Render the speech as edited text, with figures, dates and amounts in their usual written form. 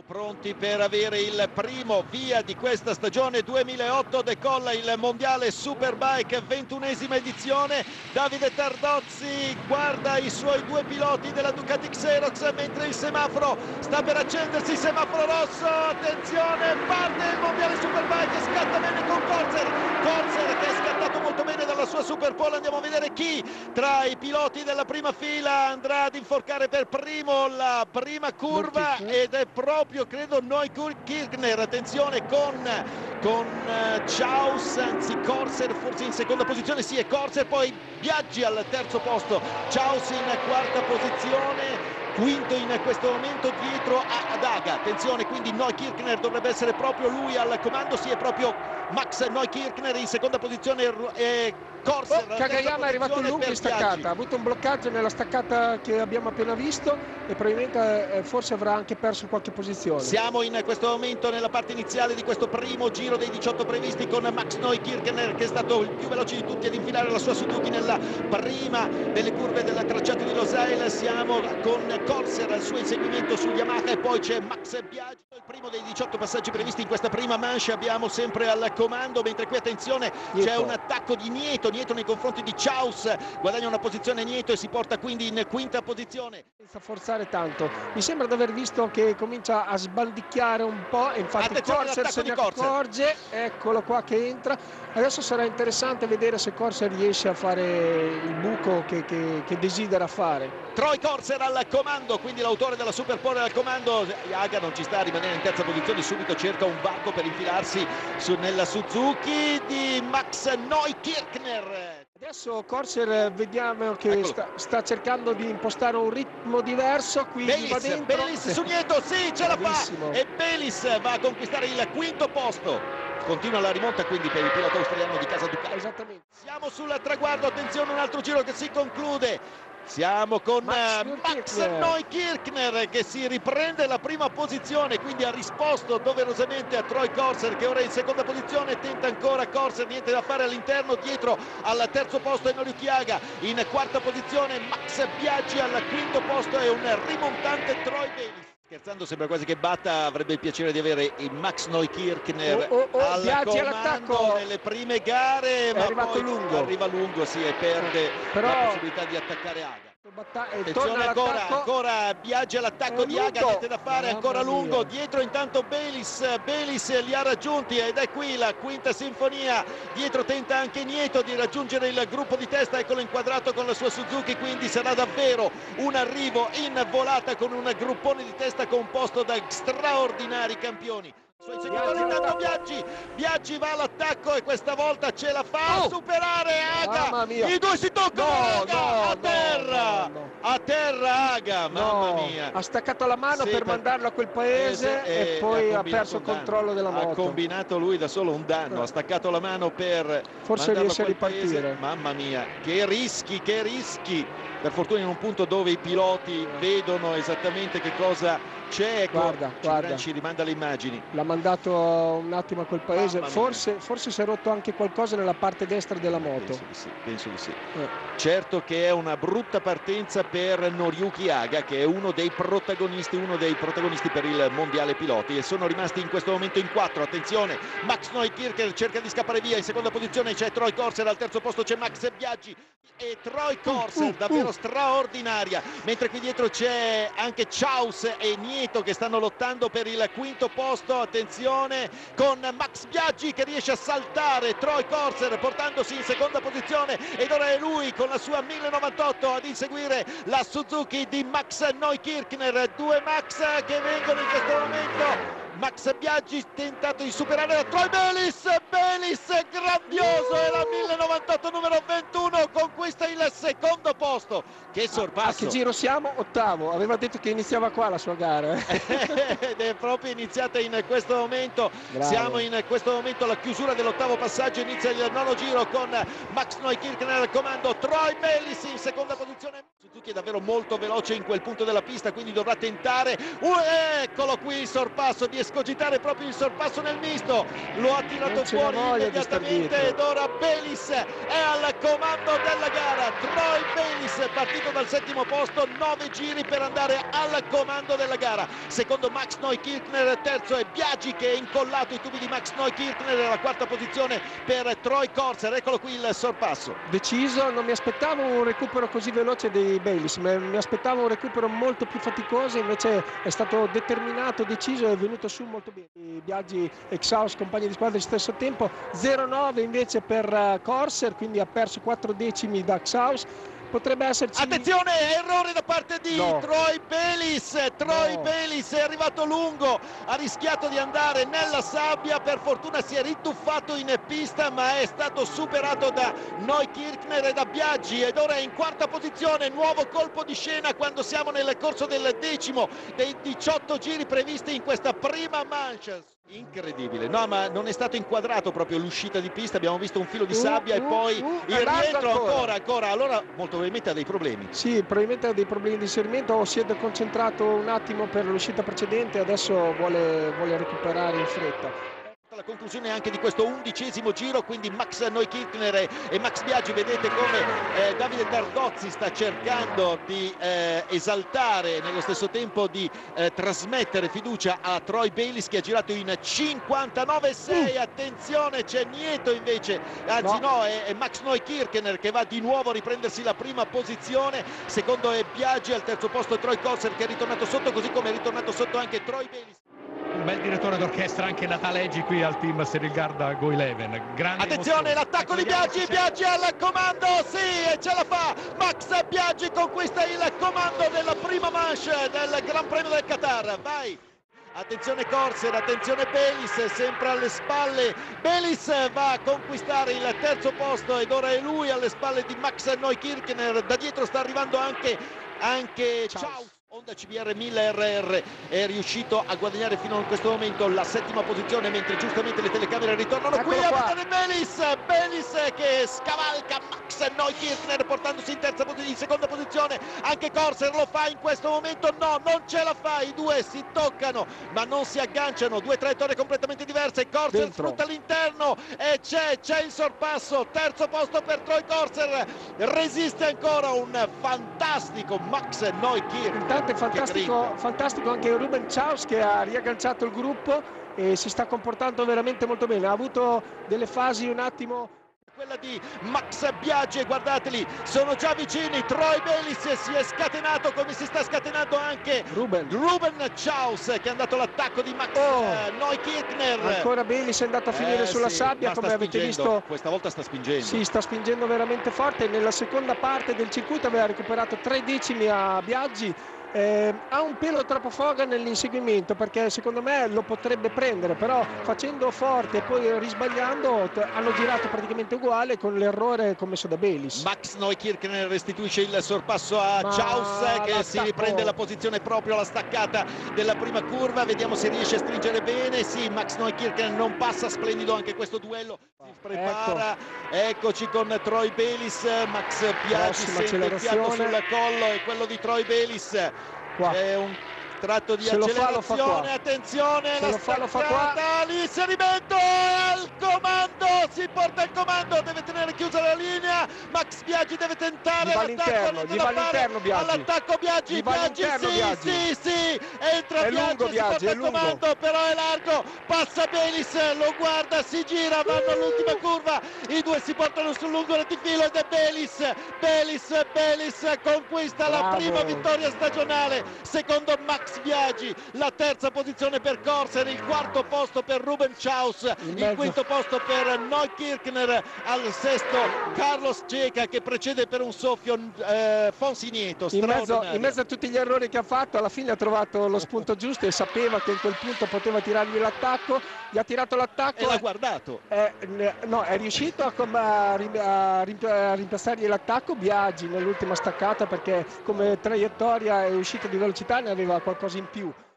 Pronti per avere il primo via di questa stagione 2008, decolla il mondiale Superbike, 21esima edizione. Davide Tardozzi guarda i suoi due piloti della Ducati Xerox mentre il semaforo sta per accendersi, semaforo rosso, attenzione, parte il mondiale Superbike, scatta bene con Corser che è scattato molto bene dalla sua Superpole. Andiamo a vedere chi tra i piloti della prima fila andrà ad inforcare per primo la prima curva, ed è proprio credo Neukirchner, attenzione con Chaus, anzi Corser forse in seconda posizione, sì è Corser, poi Biaggi al terzo posto, Chaus in quarta posizione, quinto in questo momento dietro a Daga, attenzione quindi Neukirchner dovrebbe essere proprio lui al comando, sì è proprio Max Neukirchner in seconda posizione e Corser. Kagayama è arrivato lungo in staccata, ha avuto un bloccaggio nella staccata che abbiamo appena visto e probabilmente forse avrà anche perso qualche posizione. Siamo in questo momento nella parte iniziale di questo primo giro dei 18 previsti con Max Neukirchner che è stato il più veloce di tutti ad infilare la sua Suzuki nella prima delle curve del tracciato di Losail. Siamo con Corser al suo inseguimento su Yamaha e poi c'è Max Biaggi, il primo dei 18 passaggi previsti in questa prima manche. Abbiamo sempre al comando, mentre qui attenzione c'è un attacco di Nieto nei confronti di Chaus, guadagna una posizione Nieto e si porta quindi in quinta posizione. Senza forzare tanto, mi sembra di aver visto che comincia a sbaldicchiare un po' e infatti Corser se ne accorge, eccolo qua che entra. Adesso sarà interessante vedere se Corser riesce a fare il buco che desidera fare. Troy Corser al comando, quindi l'autore della Superpole al comando. Yaga non ci sta a rimanere in terza posizione, subito cerca un varco per infilarsi nella Suzuki di Max Neukirchner. Adesso Corser vediamo che sta cercando di impostare un ritmo diverso, quindi va dentro. Belis su Nieto, sì, ce la fa e Belis va a conquistare il quinto posto. Continua la rimonta quindi per il pilota australiano di casa Ducati. Esattamente. Siamo sul traguardo, attenzione, un altro giro che si conclude. Siamo con Max Neukirchner che si riprende la prima posizione, quindi ha risposto doverosamente a Troy Corser che ora è in seconda posizione, tenta ancora Corser, niente da fare all'interno, dietro al terzo posto è Noriuki Haga, in quarta posizione Max Biaggi al quinto posto e un rimontante Troy Bayliss. Scherzando, sembra quasi che Batta avrebbe il piacere di avere il Max Neukirchner al comando nelle prime gare, ma poi arriva lungo sì, e perde la possibilità di attaccare Haga. Attenzione ancora Biaggi all'attacco di Haga, niente da fare, ancora lungo, dietro intanto Belis li ha raggiunti ed è qui la quinta sinfonia, dietro tenta anche Nieto di raggiungere il gruppo di testa, eccolo inquadrato con la sua Suzuki, quindi sarà davvero un arrivo in volata con un gruppone di testa composto da straordinari campioni. Suoi seguitori intanto Biaggi va all'attacco e questa volta ce la fa a superare Haga, i due si toccano, a terra Haga, mamma mia, ha staccato la mano per mandarlo a quel paese e poi ha perso il controllo della moto, ha combinato lui da solo un danno, ha staccato la mano per forse riesce a ripartire. Mamma mia, che rischi, per fortuna in un punto dove i piloti vedono esattamente che cosa c'è. Guarda, ci rimanda le immagini, l'ha mandato un attimo a quel paese, forse si è rotto anche qualcosa nella parte destra della moto. Penso di sì. Certo che è una brutta partenza per Noriuki Haga che è uno dei protagonisti per il mondiale piloti, e sono rimasti in questo momento in quattro. Attenzione, Max Neukirchner cerca di scappare via, in seconda posizione c'è Troy Corser, al terzo posto c'è Max Biaggi e Troy Corser davvero straordinaria, mentre qui dietro c'è anche Chaus e Nieto che stanno lottando per il quinto posto. Attenzione con Max Biaggi che riesce a saltare Troy Corser portandosi in seconda posizione, ed ora è lui con la sua 1098 ad inseguire la Suzuki di Max Neukirchner. Due Max che vengono in questo momento. Max Biaggi tentato di superare la Troy Bayliss grandioso, e la 1098 numero 21 conquista il secondo posto. Che sorpasso! A che giro siamo? Ottavo, aveva detto che iniziava qua la sua gara. Ed è proprio iniziata in questo momento. Siamo in questo momento alla chiusura dell'ottavo passaggio, inizia il nono giro con Max Neukirchner al comando, Troy Bayliss in seconda posizione. Suzuki è davvero molto veloce in quel punto della pista, quindi dovrà tentare, eccolo qui il sorpasso, di escogitare proprio il sorpasso nel misto, lo ha tirato fuori immediatamente ed ora Bayliss è al comando della gara. Troy Bayliss partito partito dal settimo posto, 9 giri per andare al comando della gara. Secondo Max Neukirchner, terzo è Biaggi che è incollato ai tubi di Max Neukirchner, alla quarta posizione per Troy Corser. Eccolo qui il sorpasso. Deciso, non mi aspettavo un recupero così veloce dei Bayliss, mi aspettavo un recupero molto più faticoso, invece è stato determinato, deciso e è venuto su molto bene. Biaggi e Xhaus, compagni di squadra allo stesso tempo, 0,9 invece per Corser, quindi ha perso 4 decimi da Xhaus. Potrebbe esserci... Attenzione, errore da parte di Troy Bayliss. Bayliss è arrivato lungo, ha rischiato di andare nella sabbia, per fortuna si è rituffato in pista, ma è stato superato da Neukirchner e da Biaggi ed ora è in quarta posizione. Nuovo colpo di scena quando siamo nel corso del decimo dei 18 giri previsti in questa prima manche. Incredibile, no, ma non è stato inquadrato proprio l'uscita di pista, abbiamo visto un filo di sabbia e poi il rientro ancora, allora molto probabilmente ha dei problemi. Sì, probabilmente ha dei problemi di inserimento o si è deconcentrato un attimo per l'uscita precedente, adesso vuole recuperare in fretta. La conclusione anche di questo 11° giro, quindi Max Neukirchner e Max Biaggi. Vedete come Davide Tardozzi sta cercando di esaltare, nello stesso tempo di trasmettere fiducia a Troy Bayliss che ha girato in 59,6. Attenzione, c'è Nieto invece, anzi no, è Max Neukirchner che va di nuovo a riprendersi la prima posizione, secondo è Biaggi, al terzo posto Troy Corser che è ritornato sotto, così come è ritornato sotto anche Troy Bayliss. Un bel direttore d'orchestra anche Natale Eggi qui al team Serilgarda Go 11. Grande attenzione, l'attacco di Biaggi, Biaggi al comando, sì, e ce la fa. Max Biaggi conquista il comando della prima manche del Gran Premio del Qatar. Vai. Attenzione Corser, attenzione Bayliss, sempre alle spalle. Bayliss va a conquistare il terzo posto ed ora è lui alle spalle di Max Neukirchner. Da dietro sta arrivando anche Ciao. Honda CBR 1000 RR è riuscito a guadagnare fino a questo momento la settima posizione, mentre giustamente le telecamere ritornano qui a vedere Bayliss che scavalca Max Neukirchner portandosi in seconda posizione. Anche Corser lo fa in questo momento, no, non ce la fa, i due si toccano ma non si agganciano, due traiettorie completamente diverse. Corser sfrutta l'interno e c'è il sorpasso, terzo posto per Troy Corser, resiste ancora un fantastico Max Neukirchner. È fantastico anche Ruben Xhaus che ha riagganciato il gruppo e si sta comportando veramente molto bene, ha avuto delle fasi un attimo. Quella di Max Biaggi, guardateli, sono già vicini. Troy Bayliss si è scatenato come si sta scatenando anche Ruben Xhaus che è andato all'attacco di Max Neukirchner. Ancora Bayliss è andato a finire sulla sabbia, come avete visto. Questa volta sta spingendo. Sì, sta spingendo veramente forte. Nella seconda parte del circuito aveva recuperato 3 decimi a Biaggi. Ha un pelo troppo foga nell'inseguimento perché secondo me lo potrebbe prendere, però facendo forte e poi risbagliando hanno girato praticamente uguale con l'errore commesso da Bayliss. Max Neukirchner restituisce il sorpasso a Xhaus che si riprende la posizione proprio alla staccata della prima curva, vediamo se riesce a stringere bene. Sì, Max Neukirchner non passa, splendido anche questo duello, si prepara, eccoci con Troy Bayliss. Max Biaggi sente il fiato sul collo e quello di Troy Bayliss. C'è un tratto di accelerazione, attenzione, la staccata, l'inserimento al comando, si porta il comando, deve tenere chiusa la linea. Max Biaggi deve tentare all'attacco Biaggi, sì, entra Biaggi, si porta il comando, però è largo, passa Bayliss, lo guarda, si gira, vanno all'ultima curva, i due si portano sul lungo rettifilo ed è Bayliss conquista la prima vittoria stagionale, secondo Max Biaggi, la terza posizione per Corser, il quarto posto per Ruben Xhaus, il quinto posto per Neukirchner, al sesto Carlos Checa che precede per un soffio Fonsi Nieto. In mezzo a tutti gli errori che ha fatto, alla fine ha trovato lo spunto giusto e sapeva che in quel punto poteva tirargli l'attacco, gli ha tirato l'attacco e l'ha guardato. No, è riuscito a rimpiazzargli l'attacco Biaggi nell'ultima staccata perché come traiettoria e uscita di velocità ne aveva qualcosa in più.